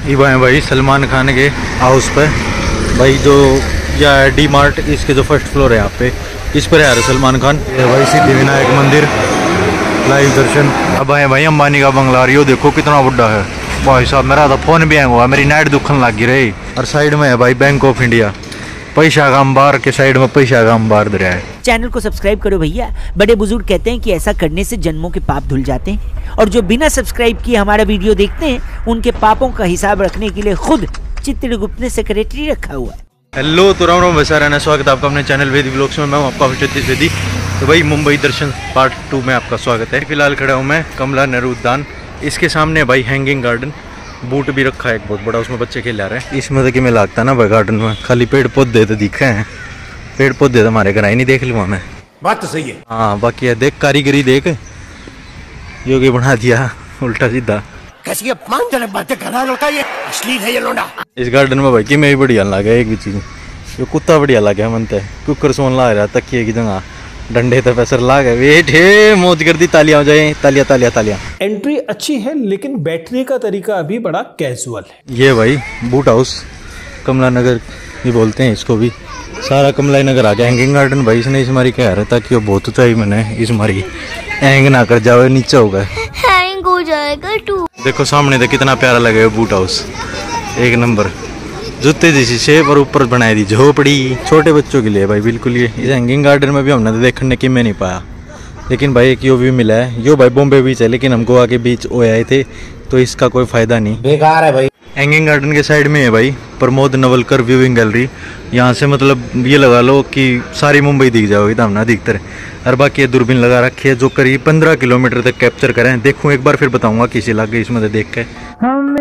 ये भाई सलमान खान के हाउस पे भाई, जो या डी मार्ट, इसके जो फर्स्ट फ्लोर है यहाँ पे, इस पर है सलमान खान। ये भाई सिद्धि विनायक मंदिर लाइव दर्शन। अब आए भाई अंबानी का बंगला, यो देखो कितना बड़ा है भाई साहब। मेरा तो फोन भी हैंग हुआ, मेरी नेट दुखन लगी रही। और साइड में है भाई बैंक ऑफ इंडिया, पैसा का अंबार के साइड में पैसा का अंबार दे रहा है। चैनल को सब्सक्राइब करो भैया। बड़े बुजुर्ग कहते हैं कि ऐसा करने से जन्मों के पाप धुल जाते हैं, और जो बिना सब्सक्राइब किए हमारा वीडियो देखते हैं उनके पापों का हिसाब रखने के लिए खुद चित्रगुप्त ने सेक्रेटरी रखा हुआ है। हेलो तो राम वैसा रहना, स्वागत है आपका अपने चैनल वेदी व्लॉग्स में। मैं हूं आपका सतीश वेदी। तो भाई मुंबई दर्शन पार्ट 2 में आपका स्वागत है। फिलहाल खड़ा हूं मैं कमला नेहरू उद्यान, इसके सामने भाई हैंगिंग गार्डन, बूट भी रखा है एक बहुत बड़ा, उसमें बच्चे खेल रहे हैं। इसमें तो कि मैं लगता ना भाई गार्डन में खाली पेड़ पौधे तो दिखे हैं, पेड़ पौधे तो हमारे घर आई नहीं, देख लूँगा मैं। बात तो सही है। हाँ बाकी है, देख कारीगरी देख, योगी बना दिया उल्टा सीधा। कैसी अपमानजनक बातें कर रहा है लड़का, ये अश्लील है ये लोंडा। इस गार्डन में भाई कि मैं भी बढ़िया लगा एक भी चीज, जो कुत्ता बढ़िया लगा मनते कुकर सोन ला रहा, तकिए की जगह डंडे तो पैसर ला गए, वेट है मौज कर दी, तालियां हो जाए, तालियां तालियां तालियां। एंट्री अच्छी है लेकिन बैठने का तरीका अभी बड़ा कैजुअल है। ये भाई बूट हाउस कमला नगर ये बोलते हैं इसको भी, सारा कमला नगर आ गया। हैंगिंग गार्डन भाई इसने इस मारी कह रहा था कि वो बहुत ऊंचाई मैंने इस मारी हैंग ना कर जाओ, नीचे होगा हैंग हो जाएगा तू। देखो सामने तो कितना प्यारा लगे बूट हाउस, एक नंबर, जूते जैसी शेप और ऊपर बनाई दी झोपड़ी छोटे बच्चों के लिए भाई बिल्कुल। ये इस हैंगिंग गार्डन में भी हमने तो देखने की मैं नहीं पाया, लेकिन भाई एक यो भी मिला है। यो भाई बॉम्बे बीच है, लेकिन हम गोवा के बीच ओ आए थे तो इसका कोई फायदा नहीं, बेकार है भाई। हैंगिंग गार्डन के साइड में है भाई प्रमोद नवलकर व्यूइंग गैलरी, यहाँ से मतलब ये लगा लो कि सारी मुंबई दिख जाओगी तो हमने दिखते रहे। और बाकी दूरबीन लगा रखी है जो करीब 15 किलोमीटर तक कैप्चर करें। देखूँ एक बार फिर बताऊंगा किसी लग गई इसमें देख के हम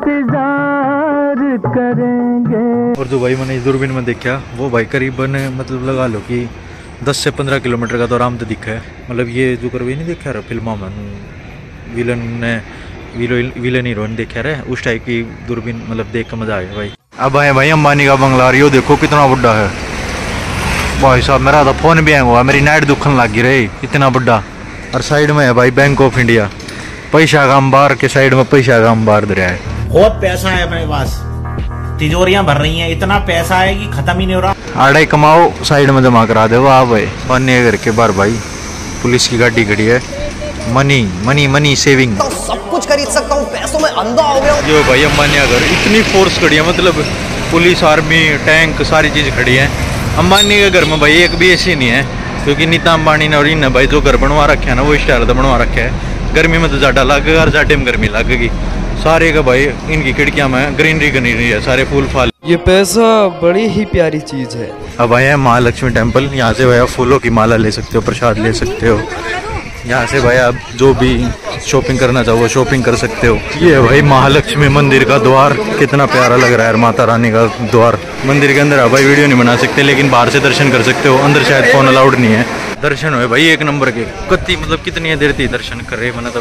इंतजार करेंगे। और जो भाई मैंने इस दूरबीन में देखा वो भाई करीबन मतलब लगा लो कि 10 से 15 किलोमीटर का तो आराम से दिखा है। मतलब ये जो कर नहीं देखा रहा फिल्मों में विलन हीरोइन देखा रहे, उस टाइप की दूरबीन मतलब देख कर मजा आ गया भाई। अब आए भाई अंबानी का बंगला, यो देखो कितना बड़ा है भाई साहब। मेरा तो फोन भी हैंग हुआ, मेरी नेट दुखन लगी रही, इतना बड़ा। और साइड में है भाई बैंक ऑफ इंडिया, पैसा का अंबार के साइड में पैसा का अंबार दे रहा है। बहुत पैसा है अपने पास, तिजोरियां भर रही हैं, इतना पैसा है कि खत्म ही नहीं हो रहा। आड़े कमाओ साइड में जमा करा दो आप भाई। बने घर के बाहर भाई पुलिस की गाड़ी खड़ी है, मनी मनी मनी सेविंग, तो सब कुछ खरीद सकता हूँ, पैसों में अंधा हो गया। जो भाई अंबानी घर इतनी फोर्स खड़ी है, मतलब पुलिस आर्मी टैंक सारी चीज खड़ी है। अंबानी के घर में भाई एक भी ऐसी नहीं है, क्योंकि नीता अंबानी ने और इन भाई जो घर बनवा रखे है ना वो स्टाइल बनवा रखे है। गर्मी में तो ज्यादा लगेगा और जाटे में गर्मी लगेगी सारे का भाई। इनकी खिड़कियां में ग्रीनरी ग्रीनरी है, सारे फूल फाल। ये पैसा बड़ी ही प्यारी चीज है। अब आए हैं महालक्ष्मी टेम्पल, यहाँ से भाई आप फूलों की माला ले सकते हो, प्रसाद ले सकते हो। यहाँ से भाई आप जो भी शॉपिंग करना चाहो शॉपिंग कर सकते हो। ये भाई महालक्ष्मी मंदिर का द्वार कितना प्यारा लग रहा है, माता रानी का द्वार। मंदिर के अंदर आप भाई वीडियो नहीं बना सकते, लेकिन बाहर से दर्शन कर सकते हो, अंदर शायद फोन अलाउड नहीं है। दर्शन हुए भाई एक नंबर के, कत्ती मतलब कितनी देर थी दर्शन करे, मतलब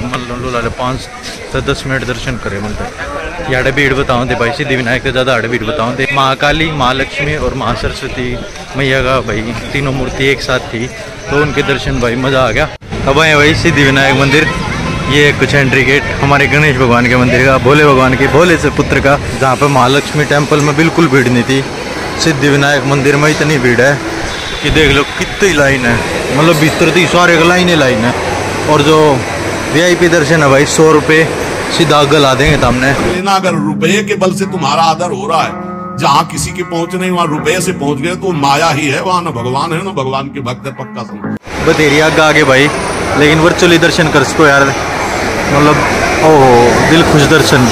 5 से 10 मिनट दर्शन करे। मतलब याडे भीड़ बताओ थे भाई, सिद्धि विनायक से ज़्यादा आड़े भीड़ बताओ थे। महाकाली, महालक्ष्मी और माँ सरस्वती मैया का भाई तीनों मूर्ति एक साथ थी, तो उनके दर्शन भाई मज़ा आ गया। अब आए भाई सिद्धि विनायक मंदिर, ये कुछ एंट्री गेट हमारे गणेश भगवान के मंदिर का, भोले भगवान की भोले से पुत्र का। जहाँ पे महालक्ष्मी टेम्पल में बिल्कुल भीड़ नहीं थी, सिद्धि विनायक मंदिर में इतनी भीड़ है कि देख लो कितनी लाइन है, मतलब भीतर थी सारे लाइन है। और जो VIP दर्शन है भाई 100 रुपये सीधा गला देंगे सामने। अगर रुपये के बल से तुम्हारा आदर हो रहा है, जहाँ किसी के पहुँच नहीं वहाँ रुपये से पहुँच गए तो माया ही है, वहाँ न भगवान है न भगवान के भक्त है, पक्का समझ। बतेरी आगे भाई, लेकिन वर्चुअली दर्शन कर सको यार, मतलब ओह दिल खुश दर्शन।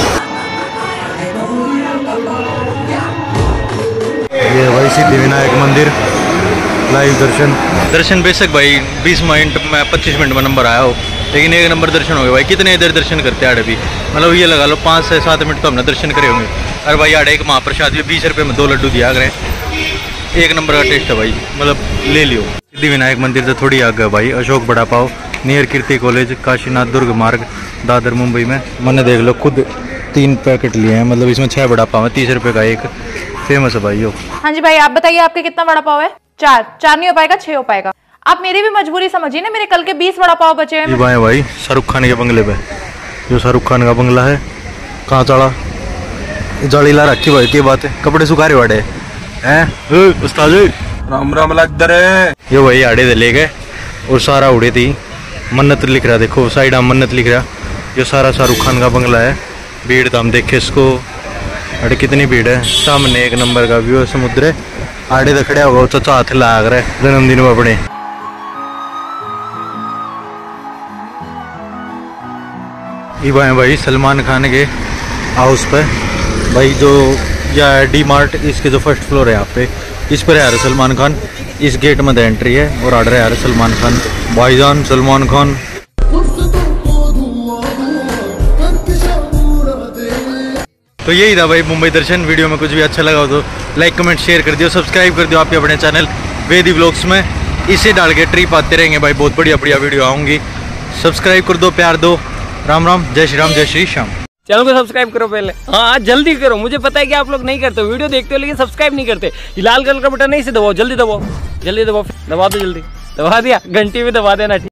ये भाई सिद्धि विनायक मंदिर लाइव दर्शन बेशक भाई 20 मिनट में 25 मिनट में नंबर आया हो, लेकिन एक नंबर दर्शन हो गए भाई। कितने देर दर्शन करते हैं आड़े भी, मतलब ये लगा लो 5 से 7 मिनट तो हमने दर्शन करे होंगे। और भाई आड़े एक महाप्रसाद भी 20 रुपये में 2 लड्डू दिया करें, एक नंबर का टेस्ट है भाई, मतलब ले लियो। सिद्धि विनायक मंदिर से थोड़ी आगे भाई अशोक बड़ा पाव नियर कीर्ति कॉलेज, काशीनाथ दुर्ग मार्ग, दादर मुंबई में। मैंने देख लो खुद 3 पैकेट लिए हैं, मतलब इसमें 6 बड़ा पाव है, 30 रुपये का एक, फेमस है भाई यो। हाँ जी भाई आप बताइए आपके कितना बड़ा पाव है? 4 नहीं हो पाएगा, 6 हो पाएगा। आप मेरी भी मजबूरी समझिए ना, मेरे कल के 20 बड़ा पाव बचे हैं। भाई शाहरुख खान के बंगले पे, जो शाहरुख खान का बंगला है, कहाँ चढ़ा जाली ला रखी भाई, की बात है, कपड़े सुखा रहे वाड़े हैं उस्ताद राम राम लग दरे। ये वही आड़े दे ले गए और सारा उड़े थी। मन्नत लिख रहा, देखो साइड में मन्नत लिख रहा। ये सारा शाहरुख खान का बंगला है। भीड़ तो हम देखे इसको, अरे कितनी भीड़ है। सामने एक नंबर का व्यू है, समुद्र है। आड़े तो खड़ा होगा, चाचा हाथ लाग रहा है जन्मदिन में अपने। ये भाई सलमान खान के हाउस पे भाई, जो या डी मार्ट, इसके जो फर्स्ट फ्लोर है यहाँ पे, इस पर है सलमान खान। इस गेट में एंट्री है और ऑर्डर है सलमान खान, भाईजान सलमान खान। तो यही था भाई मुंबई दर्शन। वीडियो में कुछ भी अच्छा लगा हो तो लाइक कमेंट शेयर कर दियो, सब्सक्राइब कर दियो आपके अपने चैनल वेदी व्लॉग्स में। इसे डाल के ट्रिप आते रहेंगे भाई, बहुत बढ़िया बढ़िया वीडियो आऊँगी। सब्सक्राइब कर दो, प्यार दो। राम राम, जय श्री राम, जय श्री श्याम। चैनल को सब्सक्राइब करो पहले, हाँ जल्दी करो। मुझे पता है कि आप लोग नहीं करते, वीडियो देखते हो लेकिन सब्सक्राइब नहीं करते। ये लाल कलर का बटन नहीं, इसे दबाओ, जल्दी दबाओ, जल्दी दबाओ, दबा दो, जल्दी दबा दिया, घंटी भी दबा देना।